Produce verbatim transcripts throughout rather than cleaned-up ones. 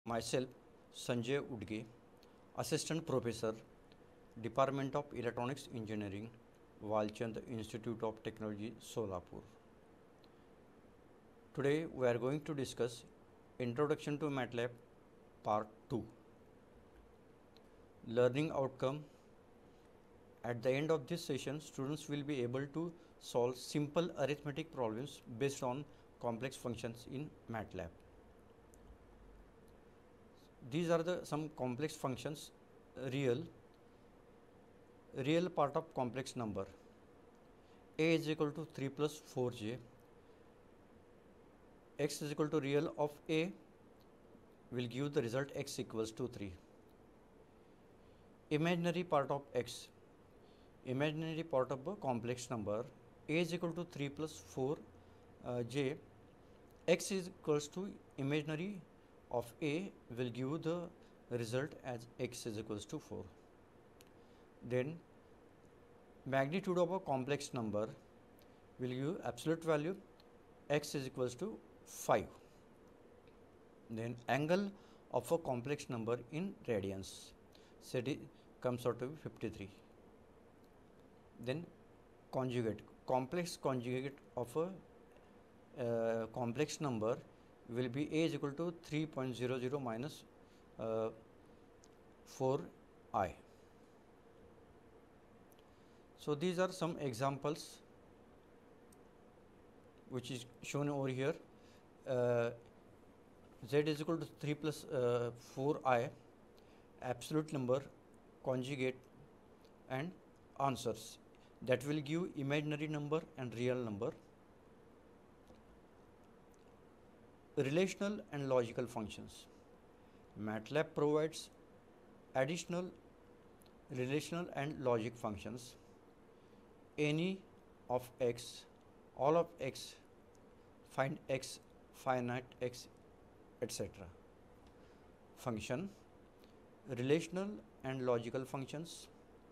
Myself, Sanjay Udge, Assistant Professor, Department of Electronics Engineering, Walchand Institute of Technology, Solapur. Today we are going to discuss Introduction to MATLAB Part two. Learning outcome. At the end of this session, students will be able to solve simple arithmetic problems based on complex functions in MATLAB. These are the some complex functions. Real real part of complex number. A is equal to three plus four j. X is equal to real of A will give the result x equals to three. Imaginary part of x. Imaginary part of a complex number. A is equal to three plus four uh, j. X is equals to imaginary of A will give the result as x is equals to four. Then magnitude of a complex number will give absolute value x is equals to five. Then angle of a complex number in radians, so it comes out to be fifty-three. Then conjugate, complex conjugate of a uh, complex number will be A is equal to three point zero zero minus uh, four i. So these are some examples which is shown over here. Uh, z is equal to three plus uh, four i, absolute number, conjugate, and answers that will give imaginary number and real number. Relational and logical functions. MATLAB provides additional relational and logic functions. Any of x, all of x, find x, finite x, et cetera. Function. Relational and logical functions.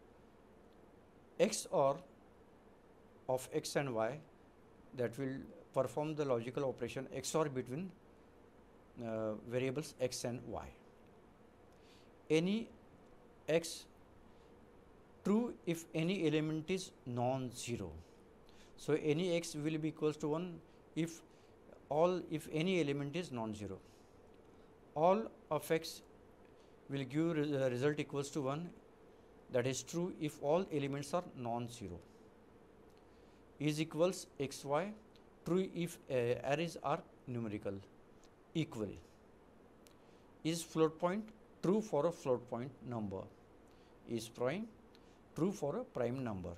X O R of x and y, that will perform the logical operation X O R between uh, variables x and y. Any x true if any element is non-zero. So any x will be equals to one if all if any element is non-zero. All of x will give re result equals to one, that is true if all elements are non-zero. Is equals xy, true if uh, arrays are numerical equal. Is float point true for a float point number. Is prime true for a prime number.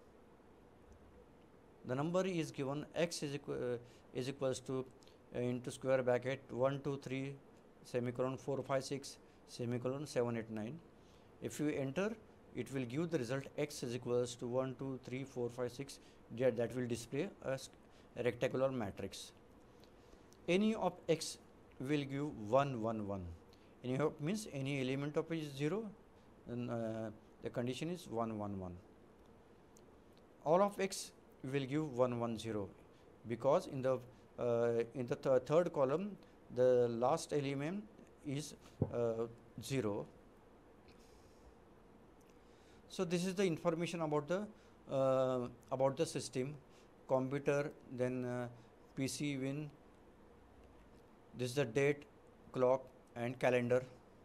The number is given x is, equal, uh, is equals to uh, into square bracket one two three semicolon four five six semicolon seven eight nine. If you enter, it will give the result x is equals to one two three four five six, that, that will display a, a rectangular matrix. Any of x will give one one one. Any of means any element of is zero, then uh, the condition is one one one. All of x will give one one zero, because in the uh, in the th third column the last element is uh, zero. So this is the information about the uh, about the system, computer, then uh, P C win. This is the date, clock, and calendar.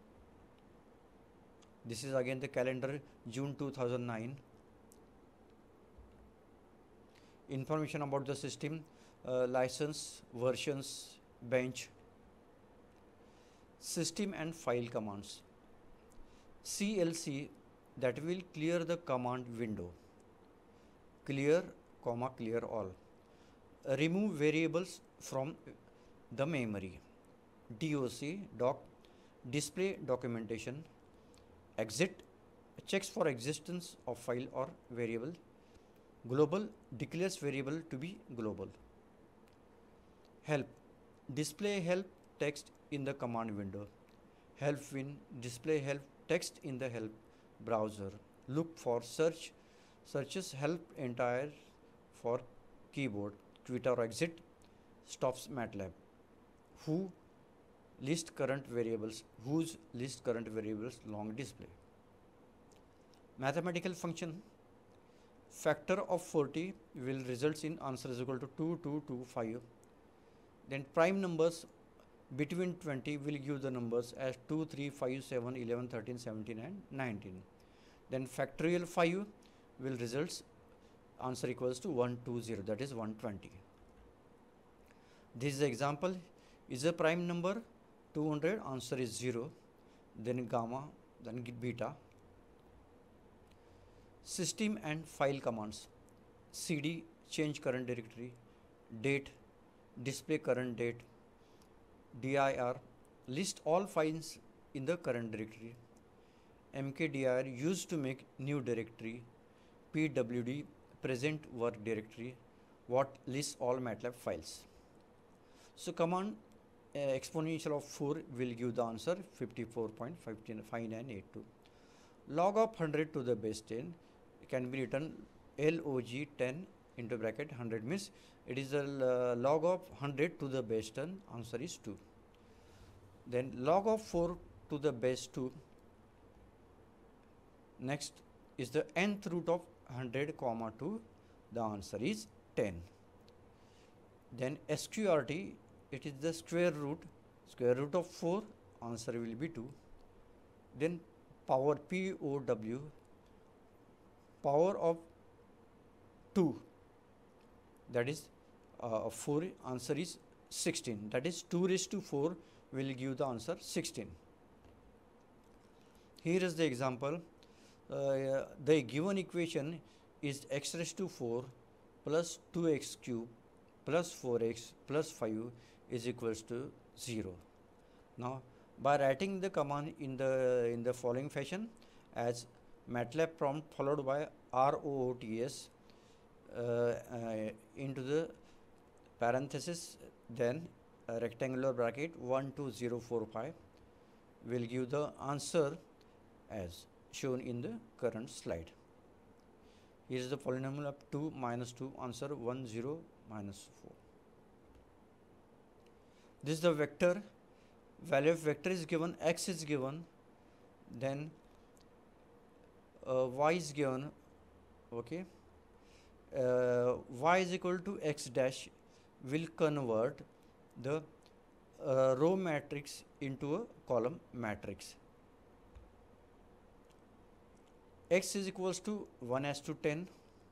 This is again the calendar, June two thousand nine. Information about the system, uh, license, versions, bench. System and file commands. C L C, that will clear the command window. Clear, comma, clear all. Uh, remove variables from the memory. D O C, doc, display documentation. Exit, checks for existence of file or variable. Global, declares variable to be global. Help, display help text in the command window. Help win, display help text in the help browser. Look for search, searches help entire for keyboard. Quit or exit, stops MATLAB. Who, list current variables, whose list current variables long display. Mathematical function, factor of forty will result in answer is equal to two, two, two, five. Then prime numbers between twenty will give the numbers as two, three, five, seven, eleven, thirteen, seventeen and nineteen. Then factorial five will result answer equals to one hundred twenty, that is one hundred twenty. This is the example. Is a prime number two hundred, answer is zero, then gamma, then beta. System and file commands, cd change current directory, date display current date, dir list all files in the current directory, mkdir used to make new directory, pwd present work directory, what lists all MATLAB files. So command uh, exponential of four will give the answer fifty-four point five nine eight two. Log of one hundred to the base ten can be written log ten into bracket one hundred means it is a uh, log of one hundred to the base ten, answer is two. Then log of four to the base two, next is the nth root of one hundred comma two, the answer is ten. Then sqrt, it is the square root, square root of four, answer will be two. Then power P O W, power of two, that is uh, four, answer is sixteen, that is two raised to four will give the answer sixteen. Here is the example. Uh, the given equation is x raised to four plus two x cube plus four x plus five is equals to zero. Now, by writing the command in the in the following fashion as MATLAB prompt followed by ROOTS uh, uh, into the parenthesis, then a rectangular bracket one two zero four five will give the answer as shown in the current slide. Here is the polynomial of two minus two, answer one zero minus four. This is the vector, value of vector is given, x is given, then uh, y is given, okay. Uh, y is equal to x dash will convert the uh, row matrix into a column matrix. X is equals to one as to ten,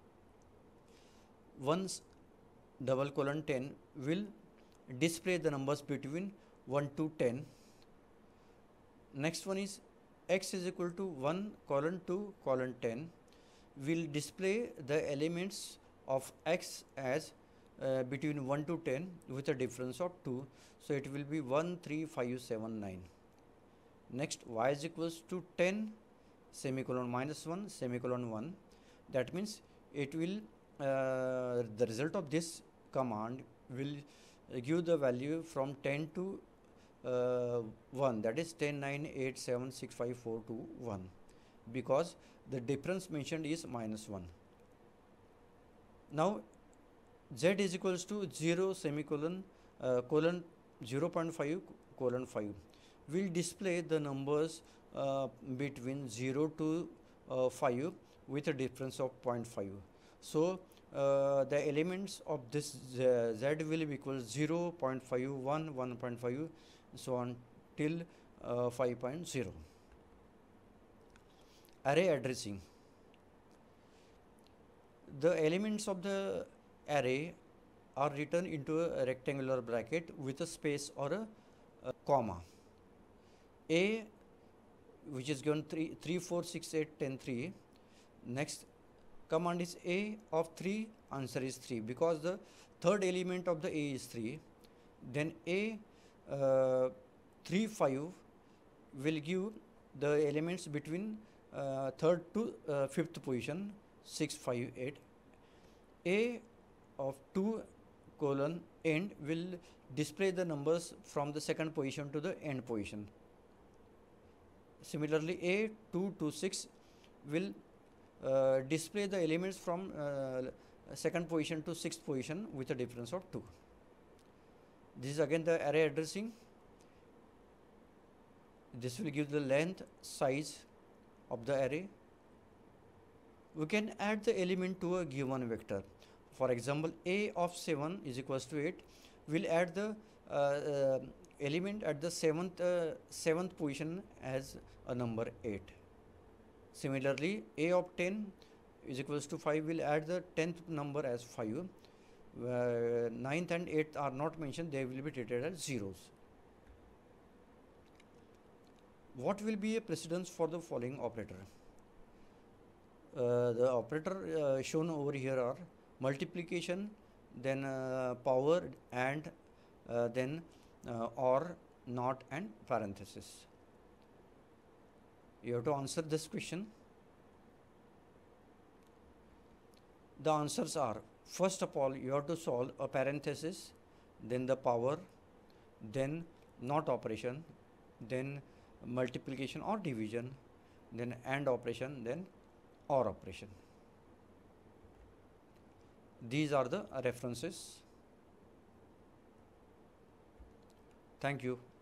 once double colon ten will display the numbers between one to ten. Next one is x is equal to one colon two colon ten will display the elements of x as uh, between one to ten with a difference of two. So, it will be one, three, five, seven, nine. Next y is equals to ten semicolon minus one semicolon one, that means it will uh, the result of this command will give the value from ten to uh, one, that is ten, nine, eight, seven, six, five, four, two, one, because the difference mentioned is minus one. Now z is equals to zero semicolon uh, colon zero point five colon five will display the numbers uh, between zero to uh, five with a difference of zero point five. So, uh, the elements of this z, z will be equal zero, zero point five, one, one point five, so on till uh, five point zero. Array addressing. The elements of the array are written into a rectangular bracket with a space or a, a comma. A, which is given three, three, four, six, eight, ten, three. Next command is A of three, answer is three, because the third element of the A is three. Then A uh, three, five will give the elements between uh, third to uh, fifth position, six, five, eight. A of two colon end will display the numbers from the second position to the end position. Similarly, A two to six will uh, display the elements from uh, second position to sixth position with a difference of two. This is again the array addressing. This will give the length size of the array. We can add the element to a given vector. For example, a of seven is equals to eight. We'll add the uh, uh, element at the seventh uh, seventh position as a number eight. Similarly, a of ten is equals to five. We'll add the tenth number as five. Uh, ninth and eighth are not mentioned, they will be treated as zeros. What will be a precedence for the following operator? Uh, the operator uh, shown over here are multiplication, then uh, power, and uh, then uh, or, not, and parenthesis. You have to answer this question. The answers are, first of all, you have to solve a parenthesis, then the power, then not operation, then multiplication or division, then AND operation, then OR operation. These are the references. Thank you.